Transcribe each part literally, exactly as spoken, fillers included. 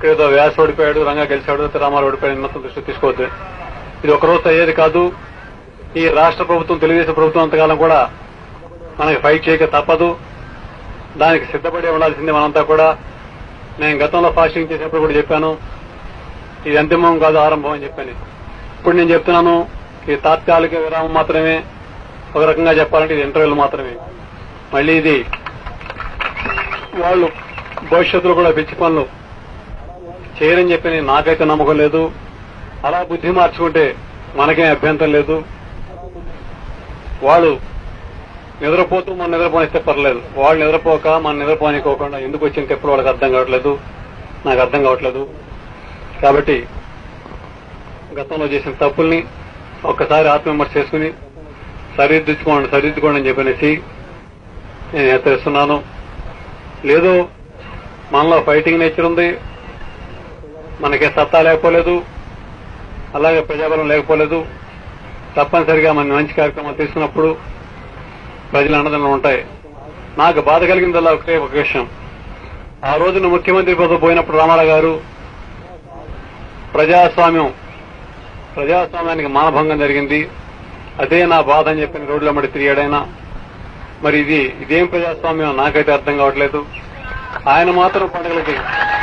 ఇక్కడేదో వ్యాస్ ఓడిపోయాడు, రంగా గెలిచాడు, రామారావు ఓడిపోయాడు మొత్తం దృష్టి తీసుకోవద్దు. ఇది ఒకరోజు అయ్యేది కాదు. ఈ రాష్ట్ర ప్రభుత్వం, తెలుగుదేశం ప్రభుత్వం అంతకాలం కూడా మనకి ఫైట్ చేయక తప్పదు. దానికి సిద్ధపడి ఉండాల్సిందే మనంతా కూడా. నేను గతంలో ఫాస్టింగ్ చేసినప్పుడు కూడా చెప్పాను, ఇది అంతిమం కాదు, ఆరంభం అని చెప్పాను. ఇప్పుడు నేను చెప్తున్నాను, ఇది తాత్కాలిక విరామం మాత్రమే. ఒక రకంగా చెప్పాలంటే ఇది ఇంటర్వ్యూలు మాత్రమే. మళ్లీ ఇది వాళ్ళు భవిష్యత్తులో కూడా పిచ్చి పనులు చేయరని చెప్పి నాకైతే నమ్మకం లేదు. అలా బుద్ధి మార్చుకుంటే మనకేం అభ్యంతరం లేదు. వాళ్ళు నిద్రపోతూ మనం నిద్రపోనిస్తే పర్లేదు. వాళ్ళు నిద్రపోక మనం నిద్రపోనికోకుండా ఎందుకు వచ్చిన తెప్పుడు వాళ్ళకి అర్థం కావట్లేదు, నాకు అర్థం కావట్లేదు. కాబట్టి గతంలో చేసిన తప్పుల్ని ఒక్కసారి ఆత్మవిమర్శ చేసుకుని సరిదిద్దుకోండి సరిదిద్దుకోండి అని చెప్పనేసి నేను హెచ్చరిస్తున్నాను. లేదు మనలో ఫైటింగ్ నేచర్ ఉంది, మనకే సత్తా లేకపోలేదు, అలాగే ప్రజాబలం లేకపోలేదు. తప్పనిసరిగా మన మంచి కార్యక్రమాలు తీసుకున్నప్పుడు ప్రజల అండదండలు ఉంటాయి. నాకు బాధ కలిగిందల్లా ఒకటే ఒక విషయం. ఆ రోజున ముఖ్యమంత్రి పదవి పోయినప్పుడు రామారావు గారు ప్రజాస్వామ్యం ప్రజాస్వామ్యానికి మానభంగం జరిగింది, అదే నా బాధ అని చెప్పిన రోడ్ల మడి తిరిగాడైనా. మరి ఇది ఇదేం ప్రజాస్వామ్యం నాకైతే అర్థం కావట్లేదు. ఆయన మాత్రం పండుగలకి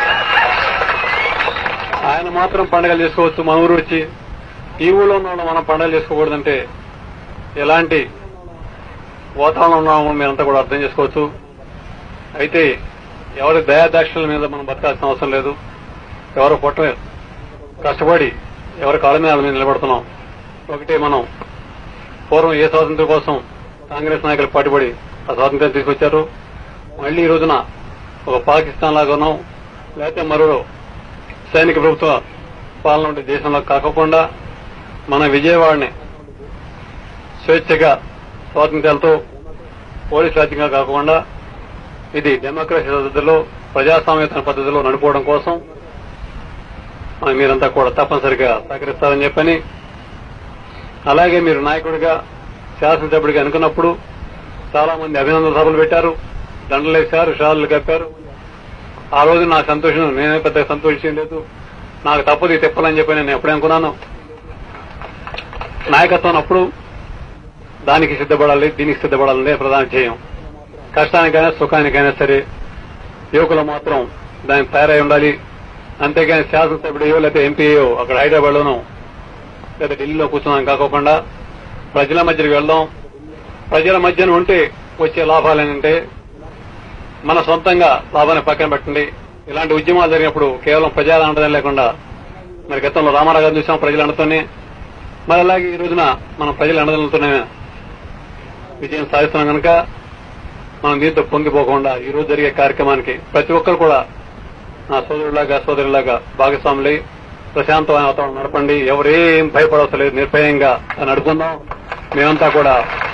ఆయన మాత్రం పండుగలు చేసుకోవచ్చు, మన ఊరు వచ్చి ఈ ఊళ్ళో ఉన్న మనం పండుగలు చేసుకోకూడదంటే ఎలాంటి వాతావరణం ఉన్నామో మీరంతా కూడా అర్థం చేసుకోవచ్చు. అయితే ఎవరి దయాదాక్షల మీద మనం బతకాల్సిన అవసరం లేదు. ఎవరో పొట్ట కష్టపడి ఎవరి కాళ్ళ మీద మీద నిలబడుతున్నాం. ఒకటే, మనం పూర్వం ఏ స్వాతంత్ర్యం కోసం కాంగ్రెస్ నాయకులు పాటుపడి ఆ స్వాతంత్ర్యం తీసుకొచ్చారు. మళ్లీ ఈ రోజున ఒక పాకిస్తాన్ లాగా ఉన్నాం, లేకపోతే మరో సైనిక ప్రభుత్వ పాలన ఉండే దేశంలో కాకుండా మన విజయవాడని స్వేచ్ఛగా స్వాతంత్ర్యాలతో పోలీసు రాజ్యంగా కాకుండా ఇది డెమోక్రసీ పద్ధతిలో ప్రజాస్వామ్యత పద్ధతిలో నడుపుకోవడం కోసం మీరంతా కూడా తప్పనిసరిగా సహకరిస్తారని చెప్పని, అలాగే మీరు నాయకుడిగా శాసనసభ్యుడిగా అనుకున్నప్పుడు చాలా మంది అభినందన సభలు పెట్టారు, దండలేశారు, షాలు కప్పారు. ఆ రోజు నాకు సంతోషం, నేనే పెద్ద సంతోషం లేదు. నాకు తప్పదు ఇది తిప్పాలని చెప్పి నేను ఎప్పుడే అనుకున్నాను. నాయకత్వం అప్పుడు దానికి సిద్ధపడాలి, దీనికి సిద్ధపడాలనే ప్రధాన ధ్యేయం. కష్టానికైనా సుఖానికైనా సరే యువకులు మాత్రం దానికి తయారై ఉండాలి. అంతేగాని శాసనసభ్యుడియో లేకపోతే ఎంపీయో అక్కడ హైదరాబాద్ లోనో లేదా ఢిల్లీలో కూర్చున్నాం కాకుండా ప్రజల మధ్యకి వెళ్దాం. ప్రజల మధ్యన ఉంటే వచ్చే లాభాలేనంటే మన సొంతంగా లాభాన్ని పక్కన పెట్టండి. ఇలాంటి ఉద్యమాలు జరిగినప్పుడు కేవలం ప్రజల అండడం లేకుండా, మరి గతంలో రామారావు గారు చూసాం ప్రజల అండతోనే, మరి అలాగే ఈ రోజున మనం ప్రజల అండదండలతోనే విజయం సాధిస్తున్నాం కనుక మనం దీంతో పొంగిపోకుండా ఈ రోజు జరిగే కార్యక్రమానికి ప్రతి ఒక్కరు కూడా నా సోదరులాగా సోదరులాగా భాగస్వాములై ప్రశాంతమైన వాతావరణం నడపండి. ఎవరేం భయపడవసరం లేదు, నిర్భయంగా నడుపుకుందాం. మేమంతా కూడా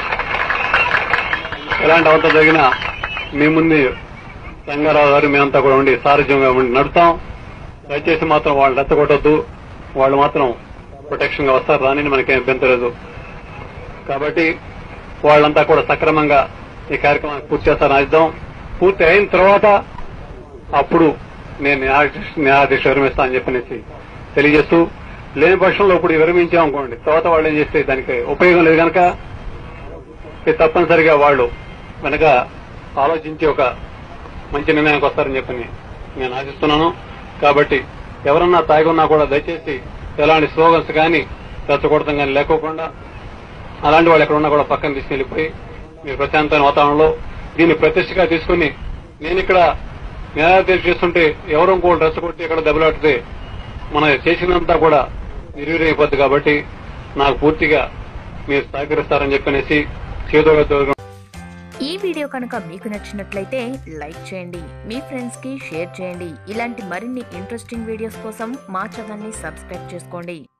ఎలాంటి అవంతా జరిగినా మీ ముందు రంగారావు గారు మేమంతా కూడా ఉండి సారథ్యంగా ఉండి నడుతాం. దయచేసి మాత్రం వాళ్ళు రెచ్చగొట్టొద్దు, వాళ్ళు మాత్రం ప్రొటెక్షన్ గా వస్తారు, రాని మనకేం అభ్యంతరం. కాబట్టి వాళ్ళంతా కూడా సక్రమంగా ఈ కార్యక్రమాన్ని పూర్తి చేస్తారని ఆశిద్దాం. పూర్తి అయిన తర్వాత అప్పుడు నేను న్యాయాధీశ విరమిస్తా అని చెప్పనేసి తెలియజేస్తూ, లేని పక్షంలో ఇప్పుడు విరమించామనుకోండి, తర్వాత వాళ్ళు ఏం చేస్తే దానికి ఉపయోగం లేదు కనుక తప్పనిసరిగా వాళ్ళు వెనక ఆలోచించి ఒక మంచి నిర్ణయానికి వస్తారని చెప్పని నేను ఆశిస్తున్నాను. కాబట్టి ఎవరన్నా తాగి ఉన్నా కూడా దయచేసి ఎలాంటి స్లోగన్స్ కానీ రెచ్చగొడతాం కానీ లేకోకుండా అలాంటి వాళ్ళు ఎక్కడున్నా కూడా పక్కన తీసుకెళ్లిపోయి మీరు ప్రశాంతమైన వాతావరణంలో దీన్ని ప్రతిష్టగా తీసుకుని, నేను ఇక్కడ న్యాయాధీశ చేస్తుంటే ఎవరో ఇంకోటి రెచ్చగొట్టి ఎక్కడ దెబ్బలాడితే మనం చేసినంతా కూడా నిర్వీర్యమైపోద్ది. కాబట్టి నాకు పూర్తిగా మీరు సహకరిస్తారని చెప్పనేసి చేదోగతో. ఈ వీడియో కనుక మీకు నచ్చినట్లయితే లైక్ చేయండి, మీ ఫ్రెండ్స్ కి షేర్ చేయండి. ఇలాంటి మరిన్ని ఇంట్రెస్టింగ్ వీడియోస్ కోసం మా ఛానల్ ని సబ్స్క్రైబ్ చేసుకోండి.